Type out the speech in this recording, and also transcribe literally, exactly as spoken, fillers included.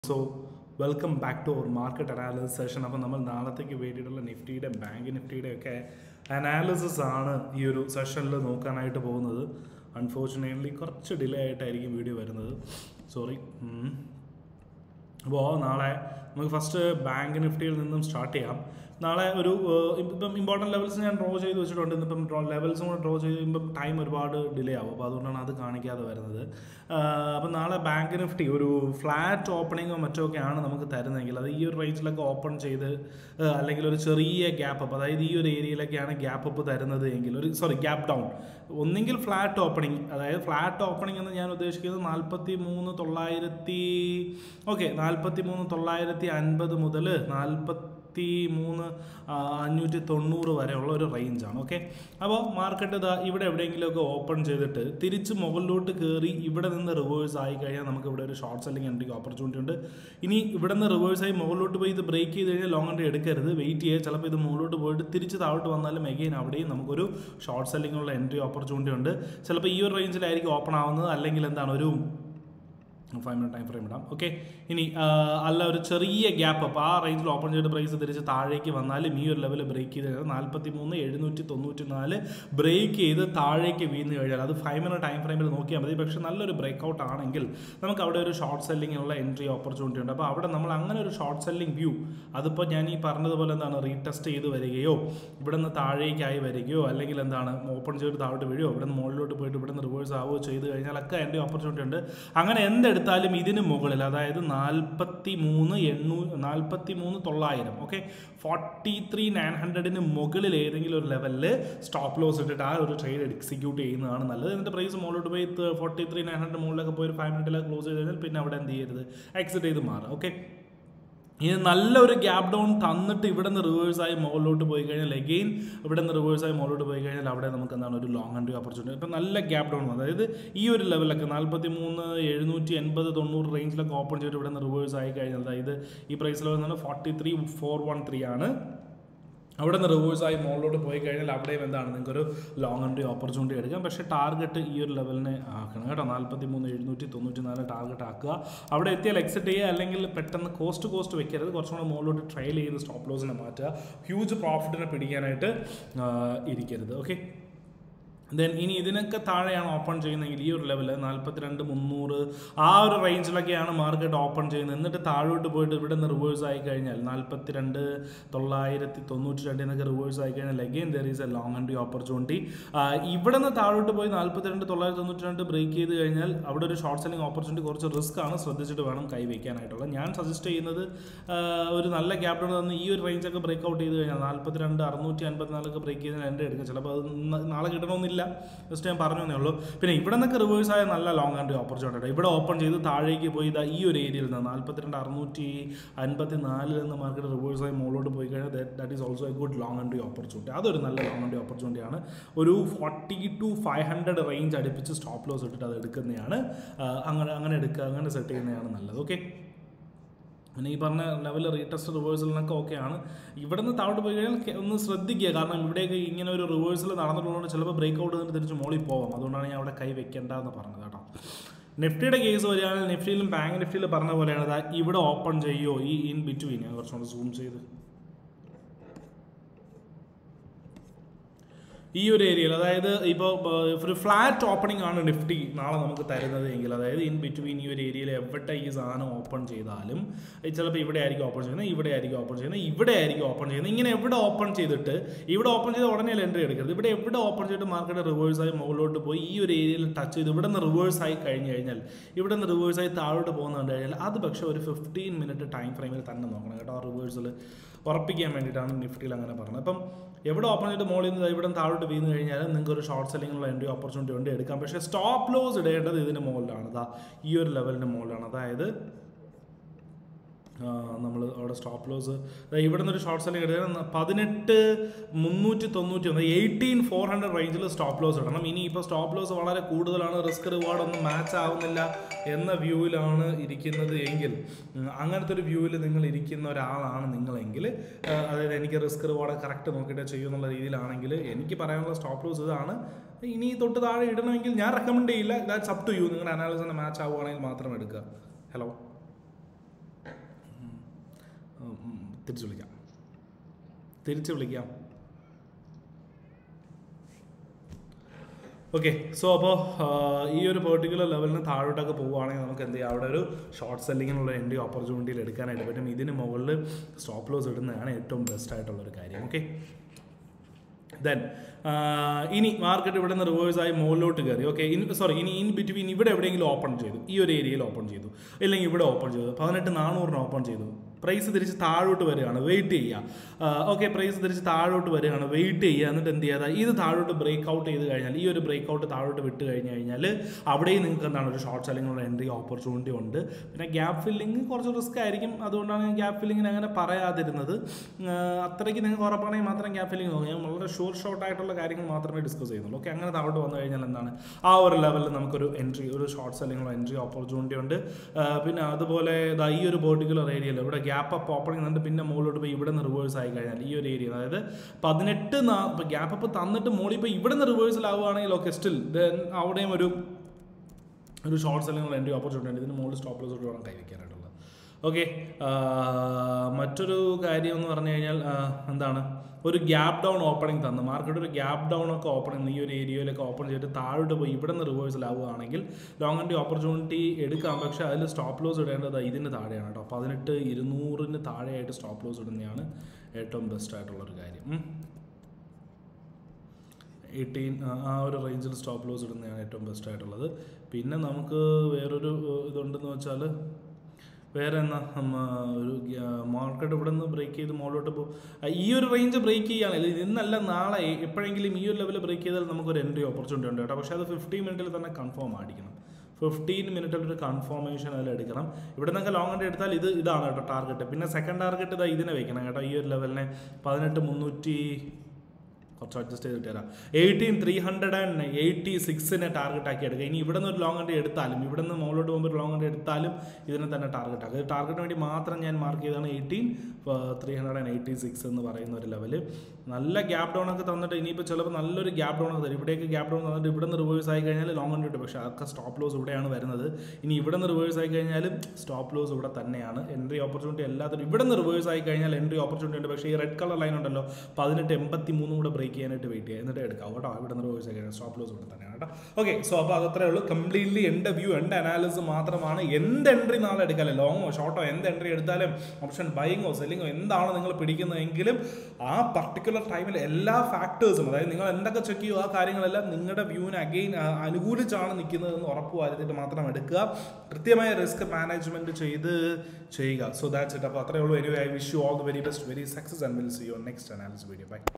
So, welcome back to our market analysis session. അപ്പോൾ നമ്മൾ നാളത്തേക്ക് വേണ്ടിയിട്ടുള്ള നിഫ്റ്റിയുടെ ബാങ്ക് നിഫ്റ്റിയുടെ ഒക്കെ അനാലിസിസ് ആണ് ഈ ഒരു സെഷനിൽ നോക്കാനായിട്ട് പോകുന്നത്. അൺഫോർച്ചുനേറ്റ്ലി കുറച്ച് ഡിലേ ആയിട്ടായിരിക്കും വീഡിയോ വരുന്നത്, സോറി. അപ്പോൾ നാളെ നമുക്ക് ഫസ്റ്റ് ബാങ്ക് നിഫ്റ്റിയിൽ നിന്നും സ്റ്റാർട്ട് ചെയ്യാം. നാളെ ഒരു ഇപ്പം ഇമ്പോർട്ടൻറ്റ് ലെവൽസ് ഞാൻ ഡ്രോ ചെയ്ത് വെച്ചിട്ടുണ്ട്. ഇന്നിപ്പം ലെവൽസും കൂടെ ഡ്രോ ചെയ്ത് കഴിയുമ്പം ടൈം ഒരുപാട് ഡിലേ ആവും, അപ്പോൾ അതുകൊണ്ടാണ് അത് കാണിക്കാതെ വരുന്നത്. അപ്പം നാളെ ബാങ്ക് നിഫ്റ്റി ഒരു ഫ്ലാറ്റ് ഓപ്പണിങ്ങോ മറ്റോ ഒക്കെയാണ് നമുക്ക് തരുന്നതെങ്കിൽ അത് ഈ ഒരു റേഞ്ചിലൊക്കെ ഓപ്പൺ ചെയ്ത് അല്ലെങ്കിൽ ഒരു ചെറിയ ഗ്യാപ്പ് അപ്പ്, അതായത് ഈ ഒരു ഏരിയയിലൊക്കെയാണ് ഗ്യാപ്പ് അപ്പ് തരുന്നത് എങ്കിൽ ഒരു സോറി ഗ്യാപ്പ് ഡൗൺ, ഒന്നെങ്കിൽ ഫ്ലാറ്റ് ഓപ്പണിങ്, അതായത് ഫ്ലാറ്റ് ഓപ്പണിംഗ് എന്ന് ഞാൻ ഉദ്ദേശിക്കുന്നത് നാൽപ്പത്തി മൂന്ന് തൊള്ളായിരത്തി ഓക്കെ നാൽപ്പത്തി മൂന്ന് തൊള്ളായിരത്തി അൻപത് മുതൽ നാൽപ്പത്തി മൂന്ന് അഞ്ഞൂറ്റി തൊണ്ണൂറ് വരെയുള്ള ഒരു റേഞ്ചാണ്. ഓക്കെ, അപ്പോൾ മാർക്കറ്റ് ഇതാ ഇവിടെ എവിടെയെങ്കിലുമൊക്കെ ഓപ്പൺ ചെയ്തിട്ട് തിരിച്ച് മുകളിലോട്ട് കയറി ഇവിടെ നിന്ന് റിവേഴ്സ് ആയി കഴിഞ്ഞാൽ നമുക്ക് ഇവിടെ ഒരു ഷോർട്ട് സെല്ലിംഗ് എൻട്രിക്ക് ഓപ്പർച്യൂണിറ്റി ഉണ്ട്. ഇനി ഇവിടെ നിന്ന് റിവേഴ്സ് ആയി മുകളിലോട്ട് പോയി ഇത് ബ്രേക്ക് ചെയ്ത് കഴിഞ്ഞാൽ ലോങ് എൻട്രി എടുക്കരുത്, വെയിറ്റ് ചെയ്യുക. ചിലപ്പോൾ ഇത് മുകളിലോട്ട് പോയിട്ട് തിരിച്ച് താഴോട്ട് വന്നാലും എഗെയിൻ അവിടെയും നമുക്കൊരു ഷോർട്ട് സെല്ലിങ്ങുള്ള എൻട്രി ഓപ്പർച്യൂണിറ്റി ഉണ്ട്. ചിലപ്പോൾ ഈ ഒരു റേഞ്ചിലായിരിക്കും ഓപ്പൺ ആവുന്നത്, അല്ലെങ്കിൽ എന്താണ് ഒരു ഫൈവ് മിനിറ്റ് ടൈം ഫ്രെയിം ഇടാം. ഓക്കെ, ഇനി അല്ല ഒരു ചെറിയ ഗ്യാപ്പ് അപ്പോൾ ആ റേഞ്ചിൽ ഓപ്പൺ ചെയ്തിട്ട് പ്രൈസ് തിരിച്ച് താഴേക്ക് വന്നാലും ഈ ഒരു ലെവൽ ബ്രേക്ക് ചെയ്ത് കഴിഞ്ഞാൽ നാൽപ്പത്തി മൂന്ന് എഴുന്നൂറ്റി തൊണ്ണൂറ്റി നാല് ബ്രേക്ക് ചെയ്ത് താഴേക്ക് വീണ് കഴിഞ്ഞാൽ അത് ഫൈവ് മിനിറ്റ് ടൈം ഫ്രെയിമിൽ നോക്കിയാൽ മതി. പക്ഷേ നല്ലൊരു ബ്രേക്ക് ഔട്ട് ആണെങ്കിൽ നമുക്ക് അവിടെ ഒരു ഷോർട്ട് സെല്ലിങ്ങിനുള്ള എൻട്രി ഓപ്പർച്യൂണിറ്റി ഉണ്ട്. അപ്പോൾ അവിടെ നമ്മൾ അങ്ങനെ ഒരു ഷോർട്ട് സെല്ലിംഗ് വ്യൂ, അതിപ്പോൾ ഞാൻ ഈ പറഞ്ഞതുപോലെ എന്താണ് റീടെസ്റ്റ് ചെയ്ത് വരികയോ ഇവിടെ നിന്ന് താഴേക്കായി വരികയോ അല്ലെങ്കിൽ എന്താണ് ഓപ്പൺ ചെയ്തിട്ട് താഴോട്ട് വീഴുകയോ ഇവിടെ നിന്ന് മുകളിലോട്ട് പോയിട്ട് ഇവിടെ നിന്ന് റിവേഴ്സ് ആവുകയോ ചെയ്ത് കഴിഞ്ഞാലൊക്കെ എൻട്രി ഓപ്പർച്യൂണിറ്റി ഉണ്ട്. അങ്ങനെ എന്തെടുത്ത് ാലും ഇതിന് മുകളിൽ, അതായത് നാൽപ്പത്തി മൂന്ന് എണ്ണൂ നാൽപ്പത്തി മൂന്ന് തൊള്ളായിരം ഓക്കെ ഫോർട്ടി ത്രീ നയൻ ഹൺഡ്രഡിന് മുകളിൽ ഏതെങ്കിലും ഒരു ലെവലിൽ സ്റ്റോപ്പ് ലോസ് ഇട്ടിട്ട് ആ ഒരു ട്രേഡ് എക്സിക്യൂട്ട് ചെയ്യുന്നതാണ് നല്ലത്. എന്നിട്ട് പ്രൈസ് മുകളിലോട്ട് പോയി ഫോർട്ടി ത്രീ നയൻ ഹൺഡ്രഡ് മുകളിലൊക്കെ പോയി ഒരു ഫൈവ് മിനിറ്റിലൊക്കെ ക്ലോസ് ചെയ്ത് കഴിഞ്ഞാൽ പിന്നെ അവിടെ എന്ത് ചെയ്യരുത്, എക്സിറ്റ് ചെയ്ത് മാറുക. ഓക്കെ, ഇത് നല്ലൊരു ഗ്യാപ്പ് ഡൗൺ തന്നിട്ട് ഇവിടെ നിന്ന് റിവേഴ്സായി മുകളിലോട്ട് പോയി കഴിഞ്ഞാൽ എഗെയിൻ ഇവിടെ നിന്ന് റിവേഴ്സായി മുകളിലോട്ട് പോയി കഴിഞ്ഞാൽ അവിടെ നമുക്ക് എന്താണ് ഒരു ലോങ് എൻട്രി ഓപ്പർച്യൂണിറ്റി. ഇപ്പം നല്ല ഗ്യാപ്പ് ഡൗൺ, അതായത് ഈ ഒരു ലെവലൊക്കെ നാൽപ്പത്തി മൂന്ന് എഴുന്നൂറ്റി എൺപത് തൊണ്ണൂറ് റേഞ്ചിലൊക്കെ ഓപ്പൺ ചെയ്തിട്ട് ഇവിടെ നിന്ന് റിവേഴ്സ് ആയി കഴിഞ്ഞാൽ അതായത് ഈ പ്രൈസ് ലെവൽ എന്ന് forty three four one three ആണ്. അവിടെ നിന്ന് റിവേഴ്സായി മുകളിലോട്ട് പോയി കഴിഞ്ഞാൽ അവിടെയും എന്താണ് നിങ്ങൾക്കൊരു ലോങ് എൻട്രി ഓപ്പർച്യൂണിറ്റി എടുക്കാം. പക്ഷേ ടാർഗറ്റ് ഈ ഒരു ലെവലിനെ ആക്കണം കേട്ടോ, നാൽപ്പത്തി മൂന്ന് എഴുന്നൂറ്റി തൊണ്ണൂറ്റി നാല് ടാർഗറ്റ് ആക്കുക. അവിടെ എത്തിയാൽ എക്സിറ്റ് ചെയ്യുക, അല്ലെങ്കിൽ പെട്ടെന്ന് കോസ്റ്റ് കോസ്റ്റ് വെക്കരുത്, കുറച്ചും കൂടെ മുകളിലോട്ട് ട്രയൽ ചെയ്ത് സ്റ്റോപ്പ് ലോസിനെ മാറ്റുക, ഹ്യൂജ് പ്രോഫിറ്റിനെ പിടിക്കാനായിട്ട് ഇരിക്കരുത്. ഓക്കെ, ദെൻ ഇനി ഇതിനൊക്കെ താഴെയാണ് ഓപ്പൺ ചെയ്യുന്നതെങ്കിൽ ഈ ഒരു ലെവൽ നാൽപ്പത്തിരണ്ട് മുന്നൂറ് ആ ഒരു റേഞ്ചിലൊക്കെയാണ് മാർക്കറ്റ് ഓപ്പൺ ചെയ്യുന്നത്. എന്നിട്ട് താഴോട്ട് പോയിട്ട് ഇവിടെ നിന്ന് റിവേഴ്സ് ആയി കഴിഞ്ഞാൽ നാൽപ്പത്തിരണ്ട് തൊള്ളായിരത്തി തൊണ്ണൂറ്റി രണ്ടിൽ നിന്നൊക്കെ റിവേഴ്സ് ആയി കഴിഞ്ഞാൽ again there is a long entry opportunity. ഇവിടെ നിന്ന് താഴോട്ട് പോയി നാൽപ്പത്തിരണ്ട് തൊള്ളായിരത്തി തൊണ്ണൂറ്റി രണ്ട് ബ്രേക്ക് ചെയ്ത് കഴിഞ്ഞാൽ അവിടെ ഒരു ഷോർട്ട് സെല്ലിംഗ് ഓപ്പർച്യൂണിറ്റി കുറച്ച് റിസ്ക് ആണ്, ശ്രദ്ധിച്ചിട്ട് വേണം കൈവയ്ക്കാനായിട്ടുള്ളത്. ഞാൻ സജസ്റ്റ് ചെയ്യുന്നത് ഒരു നല്ല ക്യാപിറ്റൽ തന്ന് ഈ ഒരു റേഞ്ചൊക്കെ ബ്രേക്ക് ഔട്ട് ചെയ്ത് കഴിഞ്ഞാൽ നാൽപ്പത്തിരണ്ട് അറുന്നൂറ്റി അൻപത്തിനാലൊക്കെ ബ്രേക്ക് ചെയ്താൽ എൻ്റെ എടുക്കാം. ചിലപ്പോൾ അത് നാളെ കിട്ടണമെന്നില്ല, ജസ്റ്റ് ഞാൻ പറഞ്ഞു തന്നേ ഉള്ളൂ. പിന്നെ ഇവിടെ നിന്നൊക്കെ റിവേഴ്സ് ആയ നല്ല ലോങ് എൻട്രി ഓപ്പർച്യൂണിറ്റി. ഇവിടെ ഓപ്പൺ ചെയ്ത് താഴേക്ക് പോയി ഇതാ ഈ ഒരു ഏരിയയിൽ നിന്ന് നാൽപ്പത്തിരണ്ട് അറുന്നൂറ്റി അൻപത്തി നാലിൽ നിന്ന് മാർക്കറ്റ് റിവേഴ്സ് ആയി മുകളിലോട്ട് പോയി കഴിഞ്ഞാൽ that is also a good long entry opportunity. അതൊരു നല്ല ലോങ് എൻട്രി ഓപ്പർച്യൂണിറ്റിയാണ്. ഒരു forty two five hundred range അടുപ്പിച്ച് സ്റ്റോപ്പ് ലോസ് ഇട്ടിട്ട് അത് എടുക്കുന്നതാണ്, അങ്ങനെ അങ്ങനെ എടുക്കുക, അങ്ങനെ സെറ്റ് ചെയ്യുന്നതാണ് നല്ലത്. ഓക്കെ, പിന്നെ ഈ പറഞ്ഞ ലെവൽ റീടെസ്റ്റ് റിവേഴ്സലിനൊക്കെ ഓക്കെയാണ്. ഇവിടെ നിന്ന് താഴോട്ട് പോയി കഴിഞ്ഞാൽ ഒന്ന് ശ്രദ്ധിക്കുക, കാരണം ഇവിടെയൊക്കെ ഇങ്ങനെ ഒരു റിവേഴ്സൽ നടന്നിട്ടുള്ളതുകൊണ്ട് ചിലപ്പോൾ ബ്രേക്ക് ഔട്ട് ചെയ്തിട്ട് തിരിച്ച് മോളിൽ പോകാം. അതുകൊണ്ടാണ് ഞാൻ അവിടെ കൈ വെക്കേണ്ടതെന്ന് പറഞ്ഞത് കേട്ടോ. നിഫ്റ്റിയുടെ കേസ് വരികയാണെങ്കിൽ നിഫ്റ്റിയിലും ബാങ്ക് നിഫ്റ്റിയിൽ പറഞ്ഞ പോലെയാണ് ഇവിടെ ഓപ്പൺ ചെയ്യുമോ ഈ ഇൻ ബിറ്റ്വീൻ. ഞാൻ കുറച്ചുകൂടെ സൂം ചെയ്ത് ഈ ഒരു ഏരിയയിൽ, അതായത് ഇപ്പോൾ ഒരു ഫ്ലാറ്റ് ഓപ്പണിംഗ് ആണ് നിഫ്റ്റി നാളെ നമുക്ക് തരുന്നത് എങ്കിൽ, അതായത് ഇൻ ബിറ്റ്വീൻ ഈ ഒരു ഏരിയയിൽ എവിടെ ഈ സാധനം ഓപ്പൺ ചെയ്താലും ചിലപ്പോൾ ഇവിടെ ആയിരിക്കും ഓപ്പൺ ചെയ്യുന്നത്, ഇവിടെ ആയിരിക്കും ഓപ്പൺ ചെയ്യുന്നത്, ഇവിടെ ആയിരിക്കും ഓപ്പൺ ചെയ്യുന്നത്. ഇങ്ങനെ എവിടെ ഓപ്പൺ ചെയ്തിട്ട് ഇവിടെ ഓപ്പൺ ചെയ്ത് ഉടനെ എൻട്രി എടുക്കരുത്. ഇവിടെ എവിടെ ഓപ്പൺ ചെയ്തിട്ട് മാർക്കറ്റ് റിവേഴ്സായി മുകളിലോട്ട് പോയി ഈ ഒരു ഏരിയയിൽ ടച്ച് ചെയ്ത് ഇവിടെ നിന്ന് റിവേഴ്സായി കഴിഞ്ഞ് കഴിഞ്ഞാൽ ഇവിടെ നിന്ന് റിവേഴ്സായി താഴോട്ട് പോകുന്ന കണ്ടു കഴിഞ്ഞാൽ അത് പക്ഷേ ഒരു ഫിഫ്റ്റീൻ മിനിറ്റ് ടൈം ഫ്രെയിമിൽ തന്നെ നോക്കണം കേട്ടോ. ആ റിവേഴ്സൽ ഉറപ്പിക്കാൻ വേണ്ടിയിട്ടാണ് നിഫ്റ്റിയിൽ അങ്ങനെ പറഞ്ഞത്. അപ്പം എവിടെ ഓപ്പൺ ചെയ്തിട്ട് മോളിൽ നിന്ന് ഇവിടെ താഴോട്ട് വീണ് കഴിഞ്ഞാൽ നിങ്ങൾക്ക് ഒരു ഷോർട്ട് സെല്ലിങ്ങിനുള്ള എൻട്രി ഓപ്പർച്യൂണിറ്റി ഉണ്ട്, എടുക്കാം. പക്ഷേ സ്റ്റോപ്പ് ലോസ് ഇടേണ്ടത് ഇതിന് മുകളിലാണ്, ഇതാ ഈ ഒരു ലെവലിന് മുകളിലാണ്. അതായത് നമ്മൾ അവിടെ സ്റ്റോപ്പ് ലോസ് ഇവിടെ നിന്നൊരു ഷോർട്ട് സെല്ലിംഗ് എടുക്കുക പതിനെട്ട് മുന്നൂറ്റി തൊണ്ണൂറ്റി ഒന്ന് എയ്റ്റീൻ ഫോർ ഹൺഡ്രഡ് റേഞ്ചിൽ സ്റ്റോപ്പ് ലോസ് ഇടണം. ഇനി ഇപ്പോൾ സ്റ്റോപ്പ് ലോസ് വളരെ കൂടുതലാണ്, റിസ്ക് റിവാർഡൊന്നും മാച്ച് ആവുന്നില്ല എന്ന വ്യൂവിലാണ് ഇരിക്കുന്നത് എങ്കിൽ, അങ്ങനത്തെ ഒരു വ്യൂവിൽ നിങ്ങൾ ഇരിക്കുന്ന ഒരാളാണ് നിങ്ങളെങ്കിൽ, അതായത് എനിക്ക് റിസ്ക് റിവാർഡ് കറക്റ്റ് നോക്കിയിട്ട് ചെയ്യുമെന്നുള്ള രീതിയിലാണെങ്കിൽ എനിക്ക് പറയാനുള്ള സ്റ്റോപ്പ് ലോസ് ഇതാണ്. ഇനി തൊട്ട് താഴെ ഇടണമെങ്കിൽ ഞാൻ റെക്കമെൻഡ് ചെയ്യില്ല, ദാറ്റ്സ് അപ് ടു യു. നിങ്ങളുടെ അനാലിസിന് മാച്ച് ആവുകയാണെങ്കിൽ മാത്രം എടുക്കുക. ഹലോ തിരിച്ചു വിളിക്കാം തിരിച്ചു വിളിക്കാം ഓക്കെ. സോ അപ്പോൾ ഈ ഒരു പെർട്ടിക്കുലർ ലെവലിന് താഴോട്ടൊക്കെ പോവുകയാണെങ്കിൽ നമുക്ക് എന്ത് ചെയ്യാം, അവിടെ ഒരു ഷോർട്ട് സെല്ലിങ്ങിനുള്ള എൻട്രി ഓപ്പർച്യൂണിറ്റിയിൽ എടുക്കാനായിട്ട് പറ്റും. ഇതിന് മുകളിൽ സ്റ്റോപ്പ് ലോസ് ഇടുന്നതാണ് ഏറ്റവും ബെസ്റ്റ് ആയിട്ടുള്ളൊരു കാര്യം. ഓക്കെ. ദെൻ ഇനി മാർക്കറ്റ് ഇവിടെ നിന്ന് റിവേഴ്സായി മുകളിലോട്ട് കയറി. ഓക്കെ. ഇൻ സോറി ഇനി ഇൻ ബിറ്റ്വീൻ ഇവിടെ എവിടെയെങ്കിലും ഓപ്പൺ ചെയ്തു, ഈ ഒരു ഏരിയയിൽ ഓപ്പൺ ചെയ്തു, ഇല്ലെങ്കിൽ ഇവിടെ ഓപ്പൺ ചെയ്തു, പതിനെട്ട് നാനൂറിന് ഓപ്പൺ ചെയ്തു, പ്രൈസ് തിരിച്ച് താഴോട്ട് വരികയാണ്, വെയിറ്റ് ചെയ്യുക. ഓക്കെ. പ്രൈസ് തിരിച്ച് താഴോട്ട് വരികയാണ്, വെയിറ്റ് ചെയ്യുക. എന്നിട്ട് എന്ത് ചെയ്യാതെ ഇത് താഴോട്ട് ബ്രേക്ക് ഔട്ട് ചെയ്ത് കഴിഞ്ഞാൽ, ഈ ഒരു ബ്രേക്ക് ഔട്ട് താഴോട്ട് വിട്ട് കഴിഞ്ഞ് കഴിഞ്ഞാൽ അവിടെയും നിങ്ങൾക്ക് എന്താണ് ഒരു ഷോർട്ട് സെല്ലിങ്ങിനുള്ള എൻട്രി ഓപ്പർച്യൂണിറ്റി ഉണ്ട്. പിന്നെ ഗ്യാപ്പ് ഫില്ലിങ് കുറച്ച് റിസ്ക് ആയിരിക്കും, അതുകൊണ്ടാണ് ഞാൻ ഗ്യാപ്പ് ഫില്ലിങ്ങിന് അങ്ങനെ പറയാതിരുന്നത്. അത്രയ്ക്ക് നിങ്ങൾക്ക് ഉറപ്പാണെങ്കിൽ മാത്രം ഗ്യാപ്പ് ഫില്ലിങ് നോക്കാം. ഞാൻ വളരെ ഷോർട്ട് ഷോർട്ട് ആയിട്ടുള്ള കാര്യങ്ങൾ മാത്രമേ ഡിസ്കസ് ചെയ്യുന്നുള്ളൂ. ഓക്കെ. അങ്ങനെ താഴോട്ട് വന്നു കഴിഞ്ഞാൽ എന്താണ് ആ ഒരു ലെവലിൽ നമുക്കൊരു എൻട്രി, ഒരു ഷോർട്ട് സെല്ലിങ്ങിനുള്ള എൻട്രി ഓപ്പർച്യൂണിറ്റി ഉണ്ട്. പിന്നെ അതുപോലെ ഈ ഒരു പെർട്ടിക്കുലർ ഏരിയയിൽ ഇവിടെ ഗ്യാപ്പ് അപ്പ് ഓപ്പണിംഗ് എന്നിട്ട് പിന്നെ മുകളിലോട്ട് പോയി ഇവിടെ നിന്ന് റിവേഴ്സ് ആയി കഴിഞ്ഞാൽ ഈ ഒരു ഏരിയ, അതായത് പതിനെട്ട് ഇപ്പോൾ ഗ്യാപ്പ് അപ്പ് തന്നിട്ട് മോളിൽ ഇപ്പോൾ ഇവിടെ നിന്ന് റിവേഴ്സിലാവുകയാണെങ്കിൽ ഓക്കെ സ്റ്റിൽ ദെൻ അവിടെയും ഒരു ഒരു ഷോർട്ട് സെല്ലിങ്ങുള്ള എൻട്രി ഓപ്പർച്യൂണിറ്റി ഉണ്ട്. ഇതിന് മുകളിൽ സ്റ്റോപ്പ് ലോസ് വേണം കൈവയ്ക്കാനായിട്ടുള്ളത്. ഓക്കെ. മറ്റൊരു കാര്യം എന്ന് പറഞ്ഞു കഴിഞ്ഞാൽ എന്താണ്, ഒരു ഗ്യാപ്പ് ഡൗൺ ഓപ്പണിംഗ് തന്നു മാർക്കറ്റ്, ഒരു ഗ്യാപ്പ് ഡൗൺ ഒക്കെ ഓപ്പണിംഗ് ഈ ഒരു ഏരിയയിലൊക്കെ ഓപ്പൺ ചെയ്തിട്ട് താഴോട്ട് പോയി ഇവിടെ നിന്ന് റിവേഴ്സിലാവുകയാണെങ്കിൽ ലോങ് എൻട്രി ഓപ്പർച്യൂണിറ്റി എടുക്കാം. പക്ഷേ അതിൽ സ്റ്റോപ്പ് ലോസ് ഇടേണ്ടത് ഇതിന് താഴെയാണ് കേട്ടോ. പതിനെട്ട് ഇരുന്നൂറിന് താഴെയായിട്ട് സ്റ്റോപ്പ് ലോസ് ഇടുന്നതാണ് ഏറ്റവും ബെസ്റ്റ് ആയിട്ടുള്ളൊരു കാര്യം. എയ്റ്റീൻ ആ ഒരു റേഞ്ചിൽ സ്റ്റോപ്പ് ലോസ് ഇടുന്നതാണ് ഏറ്റവും ബെസ്റ്റ് ആയിട്ടുള്ളത്. പിന്നെ നമുക്ക് വേറൊരു ഇതുണ്ടെന്ന് വെച്ചാൽ വേറെ എന്നാ ഒരു മാർക്കറ്റ് ഇവിടെ നിന്ന് ബ്രേക്ക് ചെയ്ത് മുകളിലോട്ട് പോകും. ഈ ഒരു റേഞ്ച് ബ്രേക്ക് ചെയ്യുകയാണെങ്കിൽ ഇന്നല്ല നാളെ എപ്പോഴെങ്കിലും ഈ ഒരു ലെവൽ ബ്രേക്ക് ചെയ്താൽ നമുക്കൊരു എൻട്രി ഓപ്പർച്യൂണിറ്റി ഉണ്ട് കേട്ടോ. പക്ഷേ അത് ഫിഫ്റ്റീൻ മിനിറ്റിൽ തന്നെ കൺഫേം ആയിരിക്കണം. ഫിഫ്റ്റീൻ മിനിറ്റിൽ ഒരു കൺഫർമേഷൻ അതിൽ എടുക്കണം. ഇവിടെ നിങ്ങൾക്ക് ലോങ് എൻട്രി എടുത്താൽ ഇത് ഇതാണ് കേട്ടോ ടാർഗറ്റ്. പിന്നെ സെക്കൻഡ് ടാർഗറ്റ് ഇതാ ഇതിനെ വെക്കണം കേട്ടോ. ഈ ഒരു ലെവലിനെ പതിനെട്ട് മുന്നൂറ്റി കുറച്ച് അഡ്ജസ്റ്റ് ചെയ്തിട്ട് തരാം. Eighteen three hundred and eighty സിക്സിനെ ടാർഗറ്റ് ആക്കി എടുക്കുക. ഇനി ഇവിടെ നിന്ന് ഒരു ലോങ് എൻട്രി എടുത്താലും ഇവിടെ നിന്ന് മുകളിലോട്ട് പോകുമ്പോൾ ഒരു ലോങ് എൻട്രി എടുത്താലും ഇതിനെ തന്നെ ടാർഗറ്റ് ആക്കുക. ടാർഗറ്റിന് വേണ്ടി മാത്രം ഞാൻ മാർക്ക് ചെയ്താണ് eighteen three hundred and eighty six എന്ന് പറയുന്ന ഒരു ലെവൽ. നല്ല ഗ്യാപ്പ് ഡൗൺ ഒക്കെ തന്നിട്ട് ഇനിയിപ്പോൾ ചിലപ്പോൾ നല്ലൊരു ഗ്യാപ്പ് ഡൗൺ ഒക്കെ തരും. ഇവിടേക്ക് ഗ്യാപ്പ് ഡൗൺ തന്നിട്ട് ഇവിടെ നിന്ന് റിവേഴ്സ് ആയി കഴിഞ്ഞാൽ ലോങ് എൻട്രി കിട്ടും. പക്ഷേ അതൊക്കെ സ്റ്റോപ്പ് ലോസ് ഇവിടെയാണ് വരുന്നത്. ഇനി ഇവിടെ നിന്ന് റിവേഴ്സ് ആയി കഴിഞ്ഞാൽ സ്റ്റോപ്പ് ലോസ് ഇവിടെ തന്നെയാണ്. എൻട്രി ഓപ്പർച്യൂണിറ്റി എല്ലാത്തിനും ഇവിടെ നിന്ന് റിവേഴ്സ് ആയി കഴിഞ്ഞാൽ എൻട്രി ഓപ്പർച്യൂണിറ്റി ഉണ്ട്. പക്ഷേ ഈ റെഡ് കളർ ലൈൻ ഉണ്ടല്ലോ പതിനെട്ട് എൺപത്തി മൂന്നും കൂടെ ബ്രേക്ക് ചെയ്യാനായിട്ട് വെയിറ്റ് ചെയ്യുക, എന്നിട്ട് എടുക്കാം കേട്ടോ. ഇവിടെ നിന്ന് റിവേഴ്സ് ആയി കഴിഞ്ഞാൽ സ്റ്റോപ്പ് ലോസ് ഇവിടെ തന്നെയാണ് കേട്ടോ. ഓക്കെ. സോ അപ്പോൾ അതത്രേ ഉള്ളൂ. കംപ്ലീറ്റ്ലി എൻ്റെ വ്യൂ, എൻ്റെ അനാലിസിസ് മാത്രമാണ്. എന്ത് എൻട്രി നാളെ എടുക്കാമല്ലോ, ലോങ്ങോ ഷോർട്ടോ എന്ത് എൻട്രി എടുത്താലും ഓപ്ഷൻ ബൈയിങ്ങോ സെല്ലിങ്ങോ എന്താണ് നിങ്ങൾ പിടിക്കുന്നതെങ്കിലും ആ പർട്ടിക്കുലർ ടൈമിൽ എല്ലാ ഫാക്ടേഴ്സും, അതായത് നിങ്ങൾ എന്തൊക്കെ ചെക്ക് ചെയ്യുക ആ കാര്യങ്ങളെല്ലാം നിങ്ങളുടെ വ്യൂവിന് അഗെയിൻ അനുകൂലിച്ചാണ് നിൽക്കുന്നതെന്ന് ഉറപ്പ് വരുത്തിയിട്ട് മാത്രം എടുക്കുക. കൃത്യമായ റിസ്ക് മാനേജ്മെന്റ് ചെയ്ത് ചെയ്യുക. So that's it. അപ്പോൾ അത്രേ ഉള്ളൂ. Anyway I wish you all the very best, very success and will see you next analysis video. By.